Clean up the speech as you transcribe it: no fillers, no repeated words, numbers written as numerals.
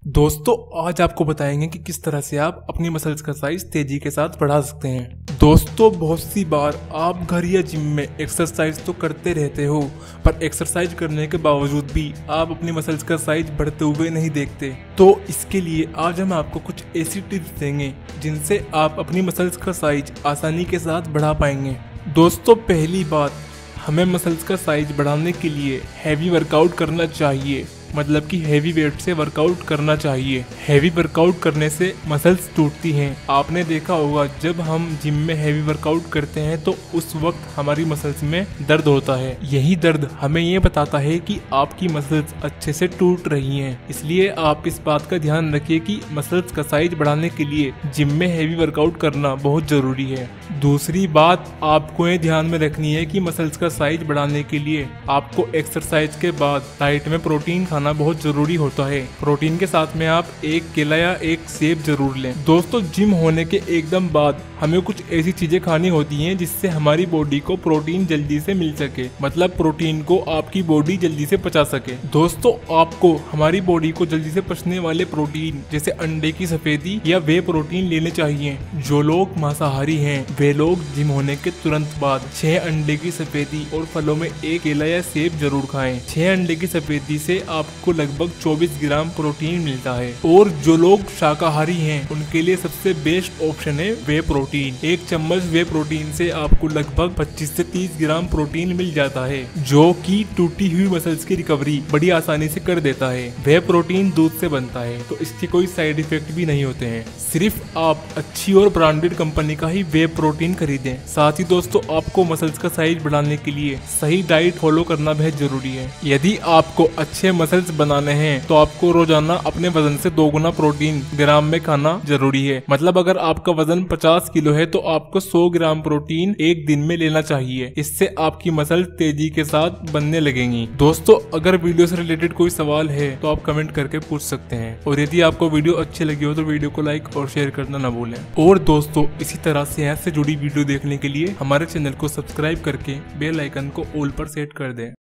दोस्तों आज आपको बताएंगे कि किस तरह से आप अपनी मसल्स का साइज तेजी के साथ बढ़ा सकते हैं। दोस्तों बहुत सी बार आप घर या जिम में एक्सरसाइज तो करते रहते हो, पर एक्सरसाइज करने के बावजूद भी आप अपनी मसल्स का साइज बढ़ते हुए नहीं देखते। तो इसके लिए आज हम आपको कुछ ऐसी टिप्स देंगे जिनसे आप अपनी मसल्स का साइज आसानी के साथ बढ़ा पाएंगे। दोस्तों पहली बात, हमें मसल्स का साइज बढ़ाने के लिए हैवी वर्कआउट करना चाहिए, मतलब कि हैवी वेट से वर्कआउट करना चाहिए। हैवी वर्कआउट करने से मसल्स टूटती हैं। आपने देखा होगा जब हम जिम में हैवी वर्कआउट करते हैं तो उस वक्त हमारी मसल्स में दर्द होता है। यही दर्द हमें ये बताता है कि आपकी मसल्स अच्छे से टूट रही हैं। इसलिए आप इस बात का ध्यान रखिए कि मसल्स का साइज बढ़ाने के लिए जिम में हैवी वर्कआउट करना बहुत जरूरी है। दूसरी बात आपको ये ध्यान में रखनी है कि मसल्स का साइज बढ़ाने के लिए आपको एक्सरसाइज के बाद डाइट में प्रोटीन खाना बहुत जरूरी होता है। प्रोटीन के साथ में आप एक केला या एक सेब जरूर लें। दोस्तों जिम होने के एकदम बाद हमें कुछ ऐसी चीजें खानी होती हैं जिससे हमारी बॉडी को प्रोटीन जल्दी से मिल सके, मतलब प्रोटीन को आपकी बॉडी जल्दी से पचा सके। दोस्तों आपको हमारी बॉडी को जल्दी से पचने वाले प्रोटीन जैसे अंडे की सफेदी या वे प्रोटीन लेने चाहिए। जो लोग मांसाहारी हैं वे लोग जिम होने के तुरंत बाद 6 अंडे की सफेदी और फलों में एक केला या सेब जरूर खाएं। 6 अंडे की सफेदी से आपको लगभग 24 ग्राम प्रोटीन मिलता है। और जो लोग शाकाहारी हैं उनके लिए सबसे बेस्ट ऑप्शन है वे प्रोटीन। एक चम्मच वे प्रोटीन से आपको लगभग 25 से 30 ग्राम प्रोटीन मिल जाता है, जो कि टूटी हुई मसल्स की रिकवरी बड़ी आसानी से कर देता है। वे प्रोटीन दूध से बनता है तो इसके कोई साइड इफेक्ट भी नहीं होते हैं। सिर्फ आप अच्छी और ब्रांडेड कंपनी का ही वे प्रोटीन खरीदें। साथ ही दोस्तों आपको मसल्स का साइज बढ़ाने के लिए सही डाइट फॉलो करना बेहद जरूरी है। यदि आपको अच्छे मसल्स बनाने हैं तो आपको रोजाना अपने वजन से 2 गुना प्रोटीन ग्राम में खाना जरूरी है। मतलब अगर आपका वजन 50 किलो है तो आपको 100 ग्राम प्रोटीन एक दिन में लेना चाहिए। इससे आपकी मसल तेजी के साथ बनने लगेंगी। दोस्तों अगर वीडियो से रिलेटेड कोई सवाल है तो आप कमेंट करके पूछ सकते हैं, और यदि आपको वीडियो अच्छी लगी हो तो वीडियो को लाइक और शेयर करना न भूलें। और दोस्तों इसी तरह सेहत से जुड़ी वीडियो देखने के लिए हमारे चैनल को सब्सक्राइब करके बेल आइकन को ऑल पर सेट कर दें।